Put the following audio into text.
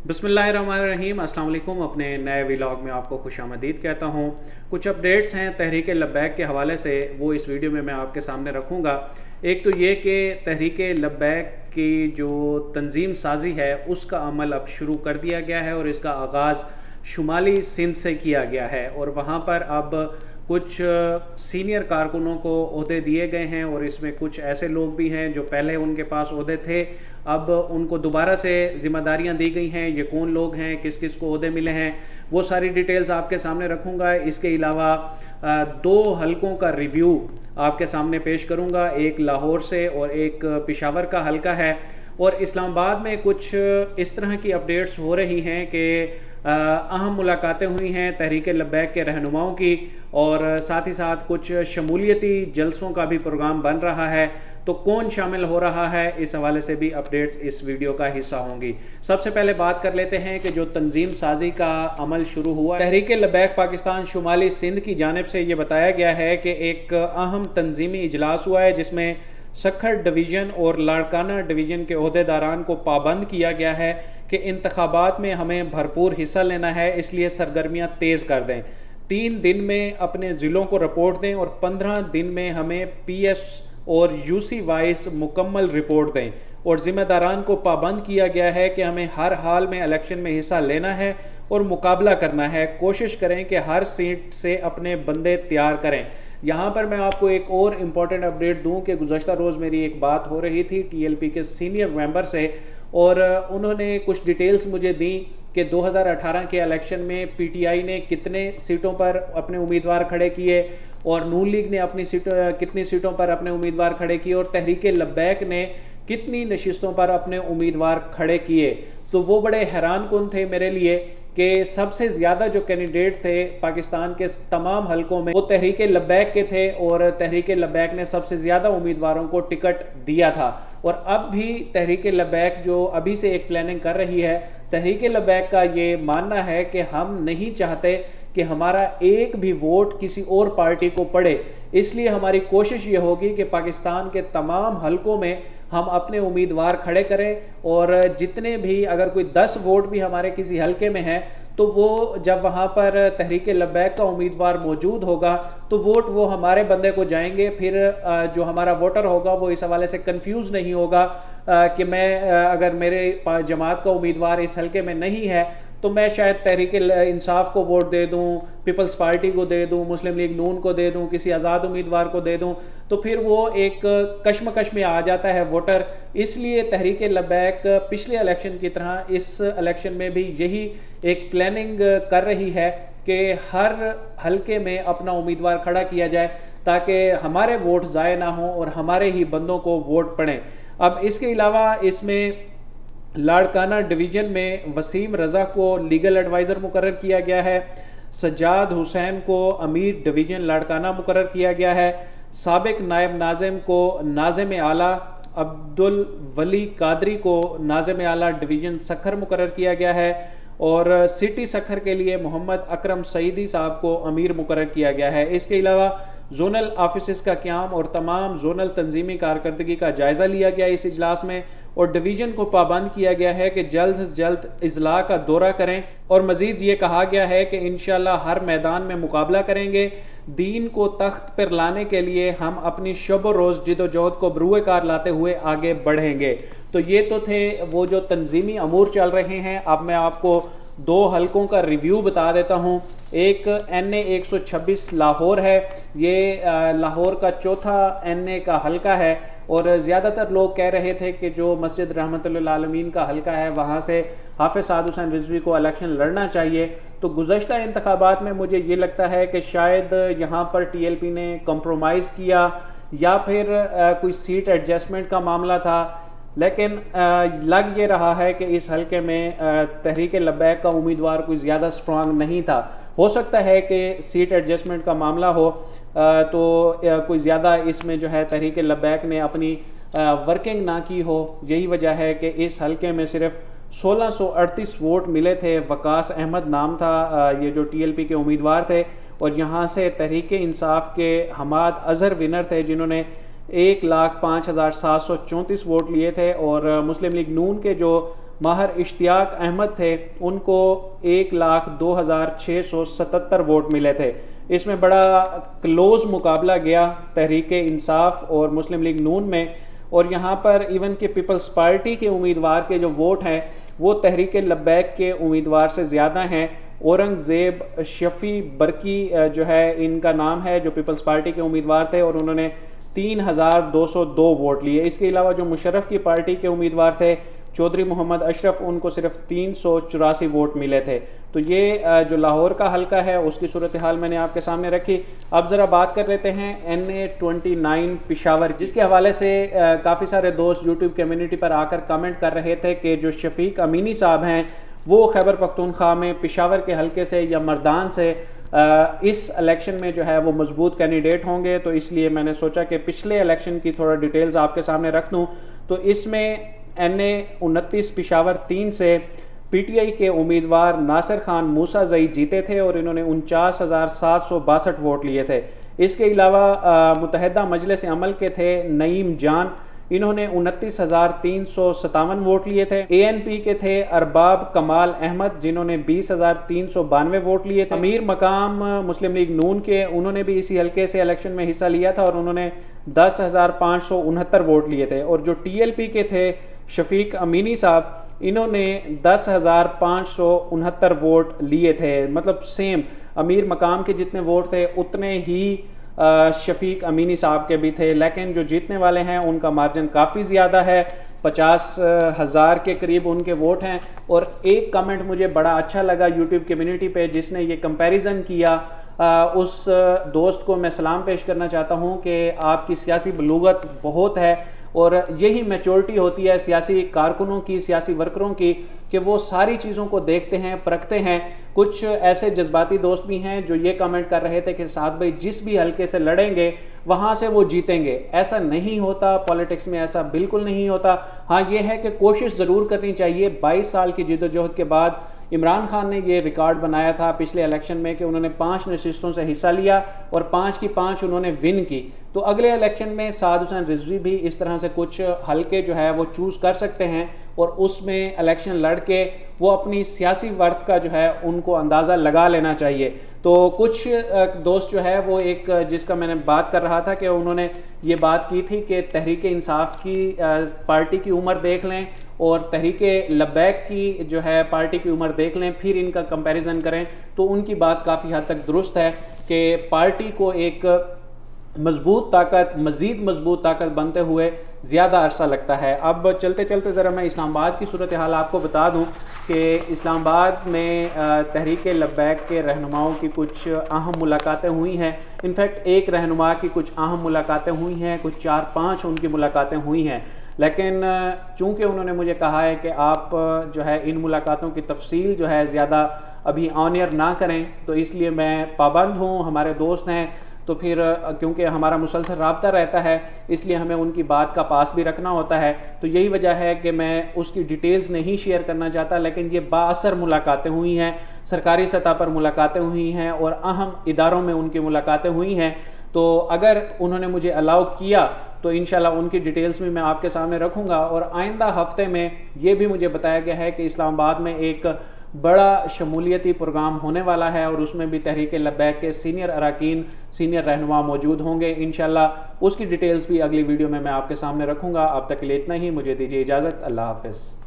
बिस्मिल्लाहिर्रहमानिर्रहीम, अस्सलाम वालेकुम। अपने नए व्लॉग में आपको खुशामदीद कहता हूँ। कुछ अपडेट्स हैं तहरीक लब्बैक के हवाले से, वो इस वीडियो में मैं आपके सामने रखूँगा। एक तो ये कि तहरीक लब्बैक की जो तंजीम साजी है उसका अमल अब शुरू कर दिया गया है और इसका आगाज़ शुमाली सिंध से किया गया है और वहाँ पर अब कुछ सीनियर कारकुनों को ओहदे दिए गए हैं और इसमें कुछ ऐसे लोग भी हैं जो पहले उनके पास ओहदे थे, अब उनको दोबारा से जिम्मेदारियां दी गई हैं। ये कौन लोग हैं, किस किस को ओहदे मिले हैं, वो सारी डिटेल्स आपके सामने रखूँगा। इसके अलावा दो हलकों का रिव्यू आपके सामने पेश करूँगा, एक लाहौर से और एक पेशावर का हलका है। और इस्लामाबाद में कुछ इस तरह की अपडेट्स हो रही हैं कि अहम मुलाकातें हुई हैं तहरीक लब्बैक के रहनुमाओं की और साथ ही साथ कुछ शमूलियती जलसों का भी प्रोग्राम बन रहा है। तो कौन शामिल हो रहा है, इस हवाले से भी अपडेट्स इस वीडियो का हिस्सा होंगी। सबसे पहले बात कर लेते हैं कि जो तंजीम साजी का अमल शुरू हुआ तहरीक लब्बैक पाकिस्तान शुमाली सिंध की जानिब से ये बताया गया है कि एक अहम तंजीमी इजलास हुआ है जिसमें सखर डिवीज़न और लाड़काना डिवीज़न के ओहदेदारान को पाबंद किया गया है कि इंतखाबात में हमें भरपूर हिस्सा लेना है, इसलिए सरगर्मियां तेज़ कर दें। 3 दिन में अपने ज़िलों को रिपोर्ट दें और 15 दिन में हमें PS और UC वाइज मुकम्मल रिपोर्ट दें। और ज़िम्मेदारान को पाबंद किया गया है कि हमें हर हाल में इलेक्शन में हिस्सा लेना है और मुकाबला करना है। कोशिश करें कि हर सीट से अपने बंदे तैयार करें। यहाँ पर मैं आपको एक और इम्पॉर्टेंट अपडेट दूँ कि गुज़श्ता रोज़ मेरी एक बात हो रही थी TLP के सीनियर मेंबर से और उन्होंने कुछ डिटेल्स मुझे दी कि 2018 के इलेक्शन में PTI ने कितने सीटों पर अपने उम्मीदवार खड़े किए और नून लीग ने अपनी कितनी सीटों पर अपने उम्मीदवार खड़े किए और तहरीक लब्बैक ने कितनी नशिस्तों पर अपने उम्मीदवार खड़े किए। तो वो बड़े हैरान कुन थे मेरे लिए कि सबसे ज़्यादा जो कैंडिडेट थे पाकिस्तान के तमाम हलकों में वो तहरीक लब्बैक के थे और तहरीक लब्बैक ने सबसे ज़्यादा उम्मीदवारों को टिकट दिया था। और अब भी तहरीक लब्बैक जो अभी से एक प्लानिंग कर रही है, तहरीक लब्बैक का ये मानना है कि हम नहीं चाहते कि हमारा एक भी वोट किसी और पार्टी को पड़े, इसलिए हमारी कोशिश ये होगी कि पाकिस्तान के तमाम हलकों में हम अपने उम्मीदवार खड़े करें और जितने भी, अगर कोई 10 वोट भी हमारे किसी हलके में हैं तो वो जब वहाँ पर तहरीक लब्बैक का उम्मीदवार मौजूद होगा तो वोट वो हमारे बंदे को जाएंगे। फिर जो हमारा वोटर होगा वो इस हवाले से कंफ्यूज नहीं होगा कि मैं अगर मेरे जमात का उम्मीदवार इस हलके में नहीं है तो मैं शायद तहरीक इंसाफ को वोट दे दूं, पीपल्स पार्टी को दे दूं, मुस्लिम लीग नून को दे दूं, किसी आज़ाद उम्मीदवार को दे दूं, तो फिर वो एक कश्मकश में आ जाता है वोटर। इसलिए तहरीक लब्बैक पिछले इलेक्शन की तरह इस इलेक्शन में भी यही एक प्लानिंग कर रही है कि हर हलके में अपना उम्मीदवार खड़ा किया जाए ताकि हमारे वोट ज़ाय ना हो और हमारे ही बंदों को वोट पड़े। अब इसके अलावा इसमें लाड़काना डिवीज़न में वसीम रज़ा को लीगल एडवाइज़र मुकर्रर किया गया है, सज्जाद हुसैन को अमीर डिवीज़न लाड़काना मुकर्रर किया गया है, साबिक नायब नाज़िम को नाज़िम आला अब्दुल वली कादरी को नाज़िम आला डिवीज़न सखर मुकर्रर किया गया है और सिटी सखर के लिए मोहम्मद अकरम सईदी साहब को अमीर मुकर्रर किया गया है। इसके अलावा जोनल ऑफिस का क़याम और तमाम जोनल तंजीमी कारकर्दगी का जायज़ा लिया गया इस इजलास में और डिवीज़न को पाबंद किया गया है कि जल्द से जल्द इजला का दौरा करें और मजीद ये कहा गया है कि इंशाल्लाह हर मैदान में मुकाबला करेंगे। दीन को तख्त पर लाने के लिए हम अपनी शब रोज़ जिदोजहद को बरूए कार लाते हुए आगे बढ़ेंगे। तो ये तो थे वो जो तंजीमी अमूर चल रहे हैं। अब मैं आपको 2 हलकों का रिव्यू बता देता हूँ। एक NA 126 लाहौर है, ये लाहौर का चौथा NA का हलका है और ज़्यादातर लोग कह रहे थे कि जो मस्जिद रहमतुल्लिल आलमीन का हलका है वहाँ से हाफिज़ साद हुसैन रिजवी को इलेक्शन लड़ना चाहिए। तो गुज़श्ता इंतखाबात में मुझे ये लगता है कि शायद यहाँ पर TLP ने कंप्रोमाइज़ किया या फिर कोई सीट एडजस्टमेंट का मामला था, लेकिन लग ये रहा है कि इस हलके में तहरीक लब्बैक का उम्मीदवार कोई ज़्यादा स्ट्रांग नहीं था। हो सकता है कि सीट एडजस्टमेंट का मामला हो तो कोई ज़्यादा इसमें जो है तहरीक लब्बैक ने अपनी वर्किंग ना की हो। यही वजह है कि इस हलके में सिर्फ 1638 वोट मिले थे। वकास अहमद नाम था ये जो TLP के उम्मीदवार थे और यहाँ से तहरीक इंसाफ के हमाद अजहर विनर थे जिन्होंने 1,05,734 वोट लिए थे और मुस्लिम लीग नून के जो माहर इश्तियाक अहमद थे, उनको 1,02,677 वोट मिले थे। इसमें बड़ा क्लोज मुकाबला गया तहरीक इंसाफ और मुस्लिम लीग नून में, और यहाँ पर इवन कि पीपल्स पार्टी के उम्मीदवार के जो वोट हैं वो तहरीक लब्बैक के उम्मीदवार से ज़्यादा हैं। औरंगज़ेब शफ़ी बरकी जो है इनका नाम है, जो पीपल्स पार्टी के उम्मीदवार थे, और उन्होंने 3,202 वोट लिए। इसके अलावा जो मुशर्रफ की पार्टी के उम्मीदवार थे चौधरी मोहम्मद अशरफ, उनको सिर्फ 384 वोट मिले थे। तो ये जो लाहौर का हल्का है उसकी सूरत हाल मैंने आपके सामने रखी। अब ज़रा बात कर लेते हैं NA-29 पेशावर, जिसके हवाले से काफ़ी सारे दोस्त यूट्यूब कम्युनिटी पर आकर कमेंट कर रहे थे कि जो शफीक अमीनी साहब हैं वो खैबर पख्तूनख्वा में पेशावर के हल्के से या मर्दान से इस इलेक्शन में जो है वो मजबूत कैंडिडेट होंगे। तो इसलिए मैंने सोचा कि पिछले इलेक्शन की थोड़ा डिटेल्स आपके सामने रख दूँ। तो इसमें NA-29 पेशावर 3 से PTI के उम्मीदवार नासिर खान मूसा जई जीते थे और इन्होंने 49,762 वोट लिए थे। इसके अलावा मुत्तहिदा मजलिस अमल के थे नईम जान, इन्होंने 29,357 वोट लिए थे। ANP के थे अरबाब कमाल अहमद, जिन्होंने 20,392 वोट लिए थे। अमीर मकाम मुस्लिम लीग नून के, उन्होंने भी इसी हल्के से इलेक्शन में हिस्सा लिया था और उन्होंने 10,569 वोट लिए थे। और जो TLP के थे शफीक अमीनी साहब, इन्होंने 10,569 वोट लिए थे। मतलब सेम अमीर मकाम के जितने वोट थे उतने ही शफीक अमीनी साहब के भी थे, लेकिन जो जीतने वाले हैं उनका मार्जिन काफ़ी ज़्यादा है, 50,000 के करीब उनके वोट हैं। और एक कमेंट मुझे बड़ा अच्छा लगा यूट्यूब कम्युनिटी पे, जिसने ये कंपैरिजन किया, उस दोस्त को मैं सलाम पेश करना चाहता हूँ कि आपकी सियासी बलूगत बहुत है और यही मैच्योरिटी होती है सियासी कारकुनों की, सियासी वर्करों की, कि वो सारी चीज़ों को देखते हैं, परखते हैं। कुछ ऐसे जज्बाती दोस्त भी हैं जो ये कमेंट कर रहे थे कि साद भाई जिस भी हल्के से लड़ेंगे वहाँ से वो जीतेंगे। ऐसा नहीं होता, पॉलिटिक्स में ऐसा बिल्कुल नहीं होता। हाँ, ये है कि कोशिश ज़रूर करनी चाहिए। 22 साल की जिद्दोजहद के बाद इमरान खान ने ये रिकॉर्ड बनाया था पिछले इलेक्शन में कि उन्होंने 5 नशिस्तों से हिस्सा लिया और 5 की 5 उन्होंने विन की। तो अगले इलेक्शन में साद हुसैन रिजवी भी इस तरह से कुछ हल्के जो है वो चूज़ कर सकते हैं और उसमें इलेक्शन लड़ के वो अपनी सियासी वर्थ का जो है उनको अंदाज़ा लगा लेना चाहिए। तो कुछ दोस्त जो है वो एक जिसका मैंने बात कर रहा था कि उन्होंने ये बात की थी कि तहरीक इंसाफ की पार्टी की उम्र देख लें और तहरीक लब्बैक की जो है पार्टी की उम्र देख लें, फिर इनका कंपैरिजन करें। तो उनकी बात काफ़ी हद तक दुरुस्त है कि पार्टी को एक मजबूत ताकत, मज़ीद मजबूत ताकत बनते हुए ज़्यादा अरसा लगता है। अब चलते चलते ज़रा मैं इस्लामाबाद की सूरत हाल आपको बता दूं कि इस्लामाबाद में तहरीक लब्बैक के रहनुमाओं की कुछ अहम मुलाकातें हुई हैं। इनफैक्ट एक रहनुमा की कुछ अहम मुलाकातें हुई हैं, कुछ 4-5 उनकी मुलाकातें हुई हैं, लेकिन चूँकि उन्होंने मुझे कहा है कि आप जो है इन मुलाकातों की तफसील जो है ज़्यादा अभी ऑन एयर ना करें, तो इसलिए मैं पाबंद हूँ। हमारे दोस्त हैं तो फिर क्योंकि हमारा मुसलसल राब्ता रहता है इसलिए हमें उनकी बात का पास भी रखना होता है। तो यही वजह है कि मैं उसकी डिटेल्स नहीं शेयर करना चाहता, लेकिन ये बाअसर मुलाकातें हुई हैं, सरकारी सतह पर मुलाकातें हुई हैं और अहम इदारों में उनकी मुलाकातें हुई हैं। तो अगर उन्होंने मुझे अलाउ किया तो इंशाल्लाह उनकी डिटेल्स भी मैं आपके सामने रखूँगा। और आइंदा हफ्ते में ये भी मुझे बताया गया है कि इस्लामाबाद में एक बड़ा शमूलियती प्रोग्राम होने वाला है और उसमें भी तहरीक लब्बैक के सीनियर अरकान, सीनियर रहनुमा मौजूद होंगे। इंशाल्लाह उसकी डिटेल्स भी अगली वीडियो में मैं आपके सामने रखूँगा। अब तक के लिए इतना ही, मुझे दीजिए इजाज़त। अल्लाह हाफ़िज़।